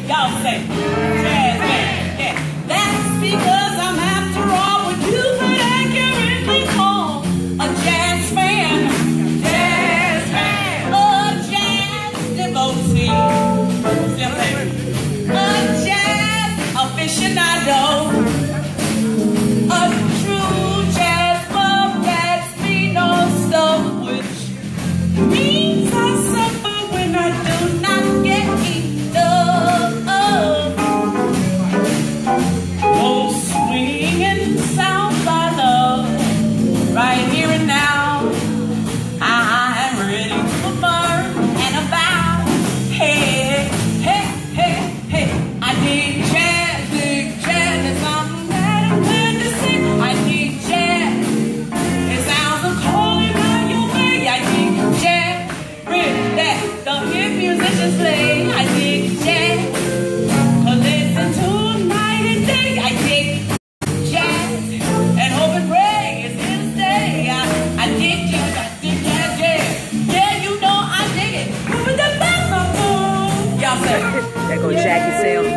Y'all say, jazz band. Yeah. That's because I'm after all what you could accurately call a jazz fan. Jazz fan. A jazz devotee. A jazz aficionado. A true jazz bum that's me no stuff, which means I suffer when I do not get enough. Oh, swinging sounds I love, right here and now. I'm ready to burn and about. Hey, hey, hey, hey, I dig jazz, it's something that I'm glad to see. I dig jazz, it sounds a calling on your way. I dig jazz, really, that the hip musicians play. I dig jazz, to listen to night and day. I dig jazz, and hope and pray it's here to stay. I dig jazz, yeah. Yeah, you know I dig it. Moving the back of boom. Y'all say, there goes Jackie Sale.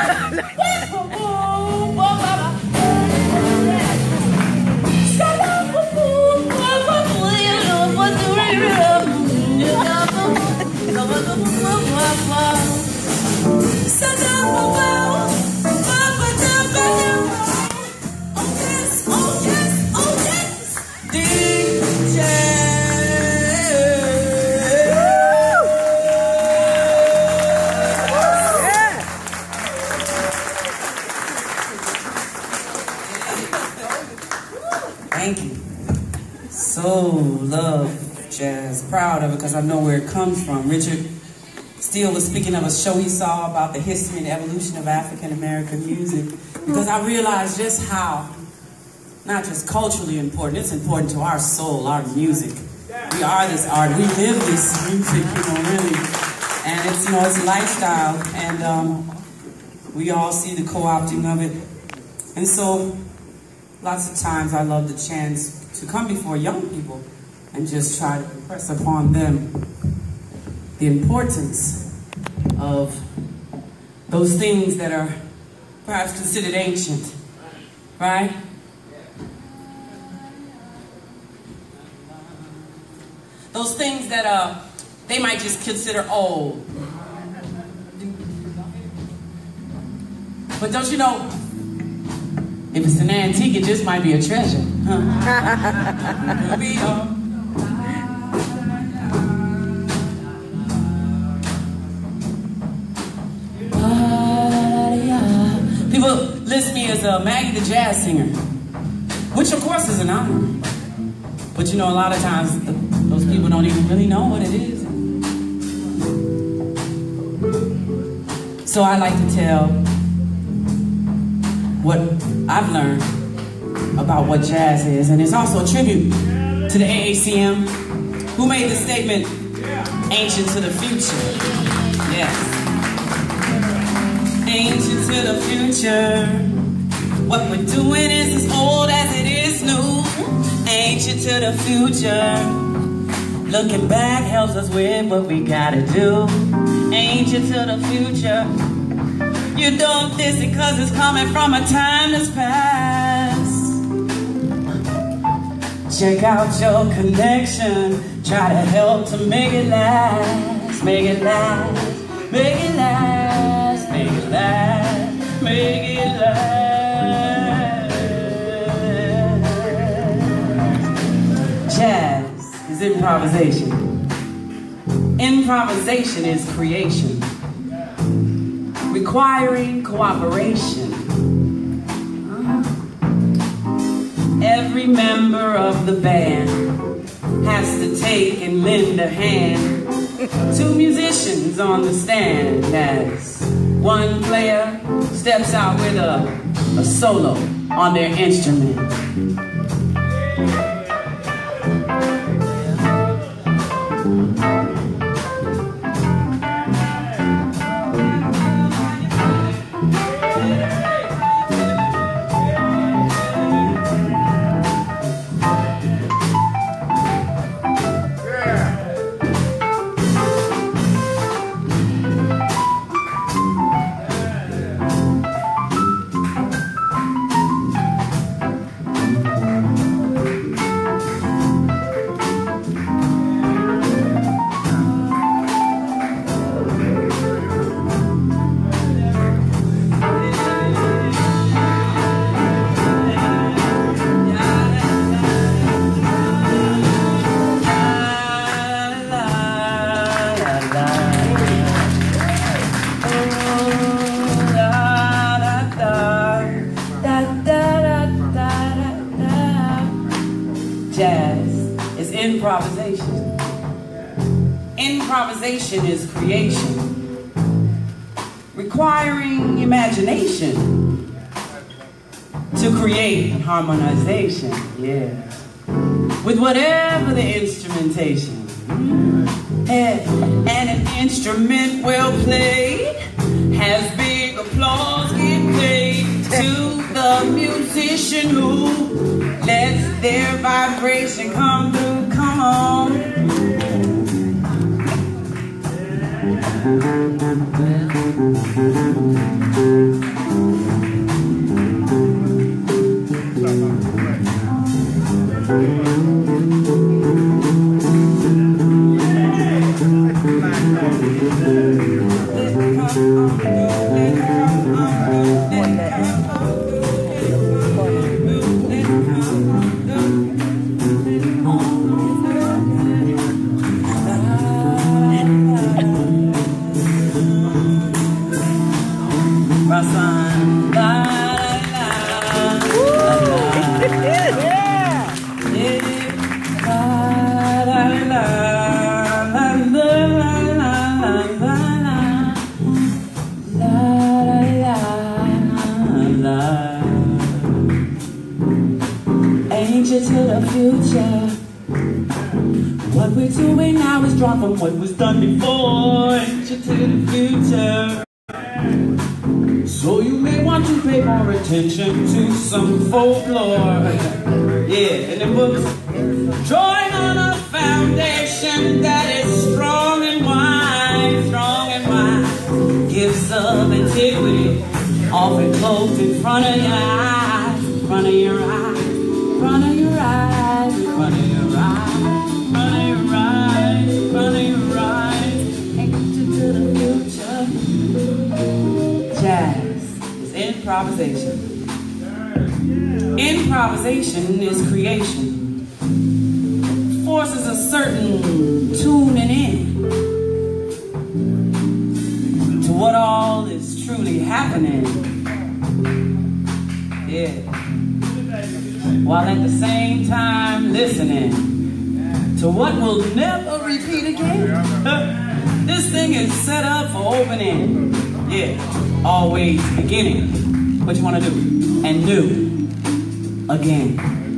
Thank you. So love jazz, proud of it because I know where it comes from. Richard Steele was speaking of a show he saw about the history and evolution of African American music, because I realized just how, not just culturally important, it's important to our soul, our music. We are this art, we live this music, really. And it's, it's a lifestyle, and we all see the co-opting of it. And so, lots of times I love the chance to come before young people and just try to impress upon them the importance of those things that are perhaps considered ancient, right? Those things that they might just consider old. But don't you know, if it's an antique, it just might be a treasure. Could be, people list me as Maggie the jazz singer, which of course is an honor. But a lot of times those people don't even really know what it is. So I like to tell what I've learned about what jazz is, and it's also a tribute to the AACM, who made the statement, ancient to the future. Yes. Ancient to the future. What we're doing is as old as it is new. Ancient to the future. Looking back helps us with what we gotta do. Ancient to the future. You don't diss it cause it's coming from a time that's past. Check out your connection. Try to help to make it last. Make it last. Make it last. Make it last. Make it last. Jazz is improvisation. Improvisation is creation, requiring cooperation. Every member of the band has to take and lend a hand. Two musicians on the stand as one player steps out with a solo on their instrument. Improvisation is creation, requiring imagination to create harmonization, yeah, with whatever the instrumentation. And an instrument well played has big applause get paid to the musician who lets their vibration come through. Come on. What we're doing now is drawn from what was done before, into the future. So you may want to pay more attention to some folklore. Yeah, and the books drawing on a foundation that is strong and wide, gifts of antiquity, often closed in front of your eyes, in front of your eyes, in front of your eyes, in front of your eyes. Jazz is improvisation. Improvisation is creation. Forces a certain tuning in to what all is truly happening. Yeah. While at the same time listening to what will never repeat again. This thing is set up for opening. Yeah, always beginning. What you want to do? And do again.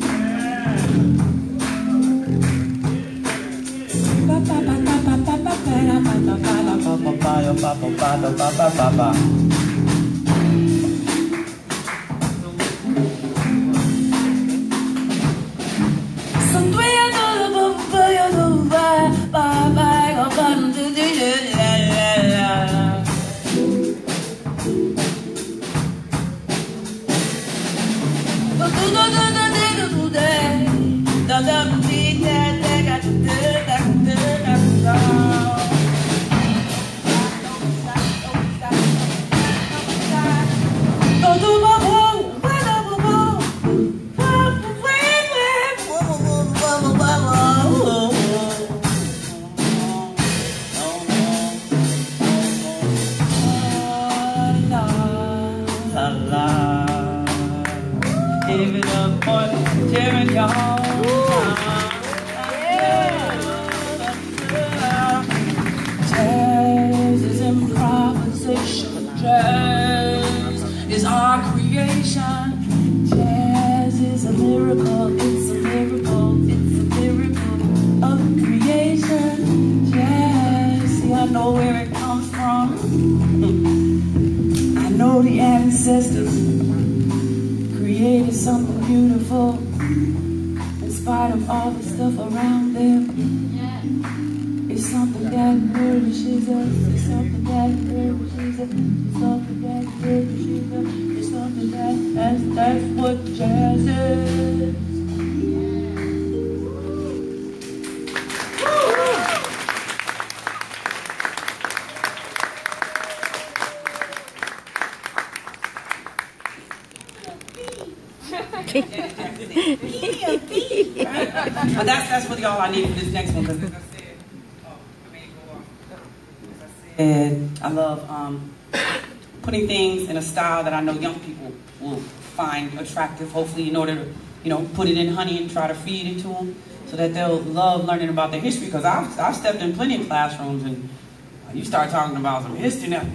Give it up for Jericho. Jazz is improvisation. Jazz is our creation. Jazz is a miracle. It's a miracle. It's a miracle of creation. Jazz, see, I know where it comes from. I know the ancestors created something beautiful in spite of all the stuff around them. It's something that nourishes us. It's something that nourishes us. It's something that nourishes us. It's something that's what jazz is. But that's really all I need for this next one, because as I said, I love putting things in a style that I know young people will find attractive, hopefully in order to, put it in honey and try to feed it to them. so that they'll love learning about their history. Because I've stepped in plenty of classrooms and you start talking about some history now.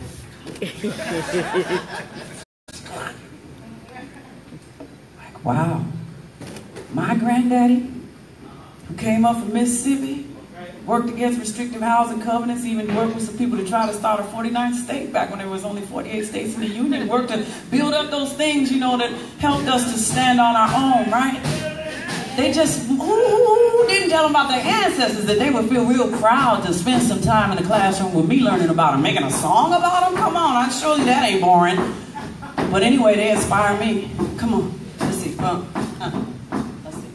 Like, wow, my granddaddy, who came up from Mississippi, worked against restrictive housing covenants, even worked with some people to try to start a 49th state back when there was only 48 states in the Union, worked to build up those things, you know, that helped us to stand on our own, right? They just, who didn't tell them about their ancestors that they would feel real proud to spend some time in the classroom with me learning about them, making a song about them? Come on, I surely that ain't boring. But anyway, they inspire me. Come on, let's see, let's see.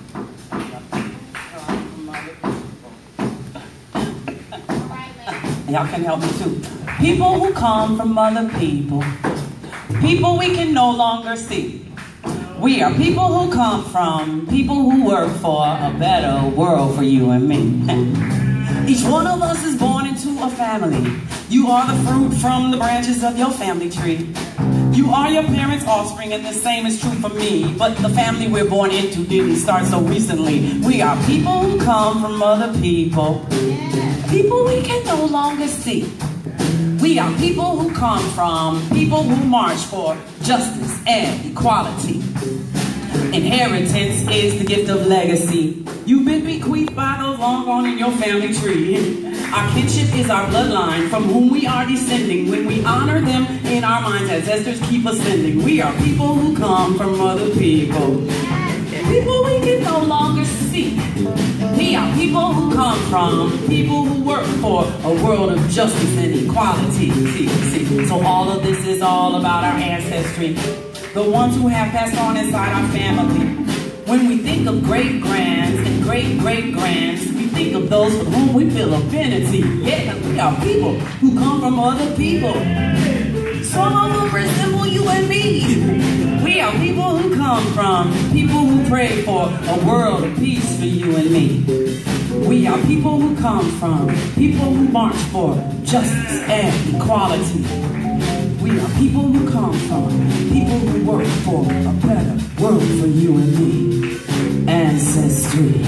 Y'all can help me too. People who come from other people, people we can no longer see. We are people who come from, people who work for a better world for you and me. Each one of us is born into a family. You are the fruit from the branches of your family tree. You are your parents' offspring, and the same is true for me. But the family we're born into didn't start so recently. We are people who come from other people. People we can no longer see. We are people who come from, people who march for justice and equality. Inheritance is the gift of legacy. You've been bequeathed by those long gone in your family tree. Our kinship is our bloodline from whom we are descending. When we honor them in our minds, ancestors keep ascending. We are people who come from other people. People we can no longer see. We are people who come from, people who work for a world of justice and equality. See. So all of this is all about our ancestry. The ones who have passed on inside our family. When we think of great-grands and great-great-grands, we think of those with whom we feel affinity. Yeah, we are people who come from other people. Some of them resemble you and me. We are people who come from, people who pray for a world of peace for you and me. We are people who come from, people who march for justice and equality. We are people who come from, people who work for a better world for you and me. Ancestry.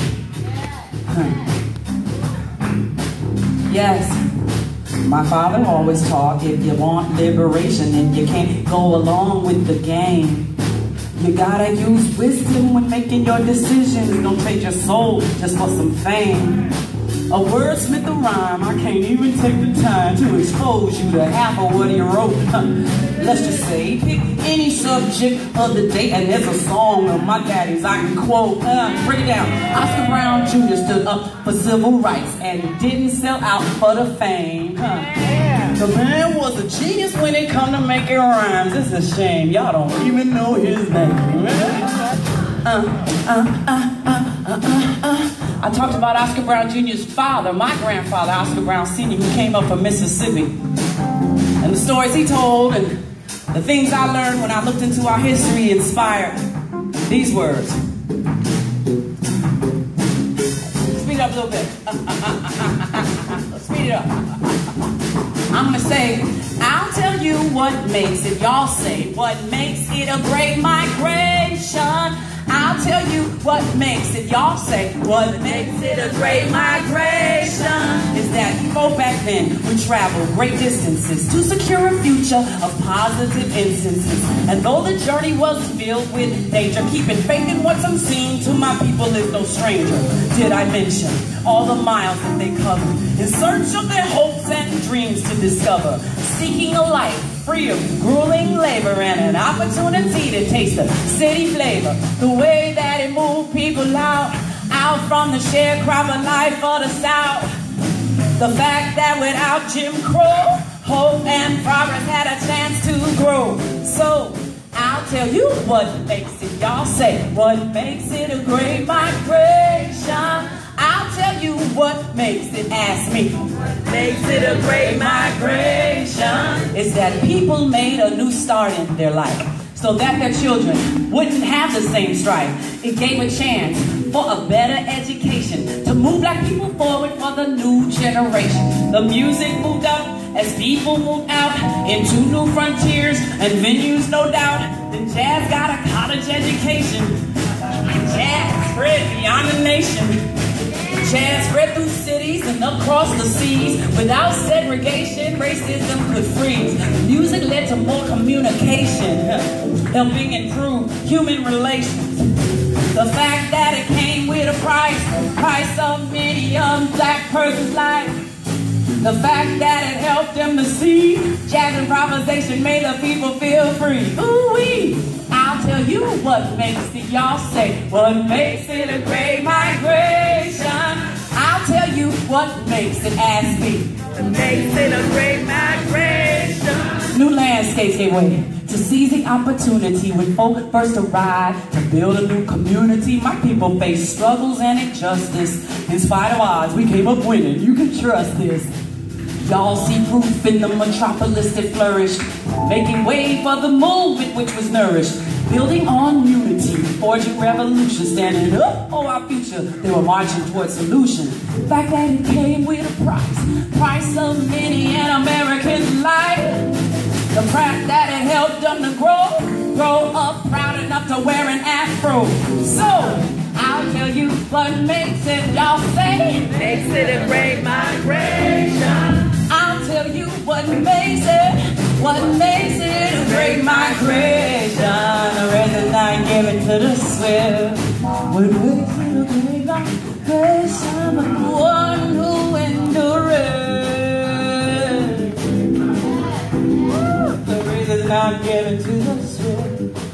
Yes, my father always taught, if you want liberation and you can't go along with the game, you gotta use wisdom when making your decisions. Don't trade your soul just for some fame. A wordsmith, a rhyme, I can't even take the time to expose you to half of what he wrote. Let's just say, pick any subject of the day, and there's a song of my daddy's I can quote. Break it down. Oscar Brown Jr. stood up for civil rights and didn't sell out for the fame. The man was a genius when it come to making rhymes. It's a shame y'all don't even know his name. I talked about Oscar Brown Jr.'s father, my grandfather, Oscar Brown Sr., who came up from Mississippi. And the stories he told and the things I learned when I looked into our history inspired these words. Speed up a little bit. Speed it up. I'm gonna say, I'll tell you what makes it, y'all say, what makes it a great migration. I'll tell you what makes it, y'all say, what makes it a great migration is that people back then would travel great distances to secure a future of positive instances. And though the journey was filled with danger, keeping faith in what's unseen to my people is no stranger. Did I mention all the miles that they covered in search of their hopes and dreams to discover, seeking a life free of grueling labor and an opportunity to taste the city flavor. The way that it moved people out from the sharecropper life of the South. The fact that without Jim Crow, hope and progress had a chance to grow. So I'll tell you what makes it, y'all say, what makes it a great migration. I'll tell you what makes it, ask me. What makes it a great migration is that people made a new start in their life so that their children wouldn't have the same strife. It gave a chance for a better education to move black people forward for the new generation. The music moved up as people moved out into new frontiers and venues, no doubt. Then jazz got a college education. Jazz spread beyond the nation. Jazz spread through cities and across the seas. Without segregation, racism could freeze. Music led to more communication, helping improve human relations. The fact that it came with a price of many black person's life. The fact that it helped them to see jazz improvisation made the people feel free. Ooh-wee! I'll tell you what makes it, y'all say, what makes it a great migration. I'll tell you what makes it, ask me. What makes it a great migration. New landscapes gave way to seizing opportunity when folk first arrived to build a new community. My people faced struggles and injustice. In spite of odds, we came up winning. You can trust this. Y'all see proof in the metropolis that flourished, making way for the movement which was nourished. Building on unity, forging revolution, standing up for our future. They were marching towards solution. The fact that it came with a price of many an American's life. The fact that it helped them to grow up proud enough to wear an afro. So, I'll tell you what makes it, y'all say, makes it a great migration. I'll tell you what makes it a great migration. The reason I give it to the swift. What makes it a great migration? The one who endures. The reason I give it to the swift.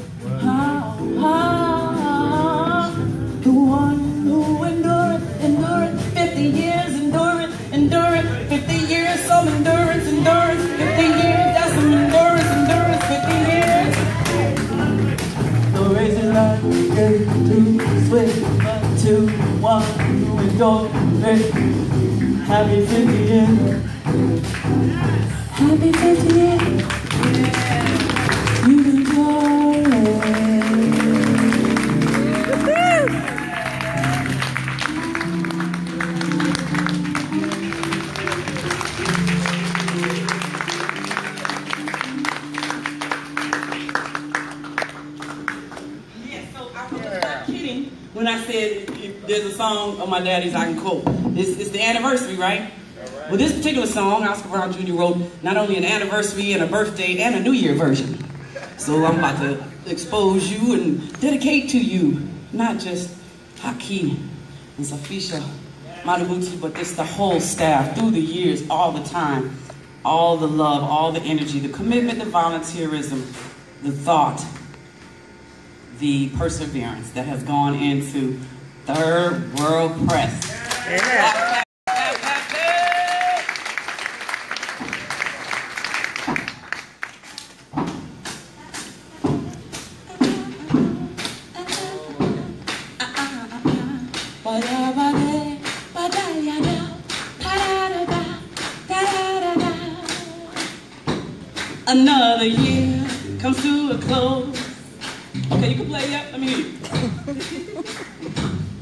The one who endured 50 years, enduring 50 years, some endurance, 50 years, that's some endurance, 50 years. The reason I get to switch to one who endured happy 50 years. Happy 50 years. You enjoy it. When I said there's a song of my daddy's I can quote. It's the anniversary, right? Well, this particular song, Oscar Brown Jr. wrote not only an anniversary and a birthday and a New Year version. So I'm about to expose you and dedicate to you, not just Hakeem and Safisha Madabuti, but it's the whole staff through the years, all the time, all the love, all the energy, the commitment, the volunteerism, the thought, the perseverance that has gone into third world press. Yeah. Another year comes to a close. Okay, you can play that. Let me hear you.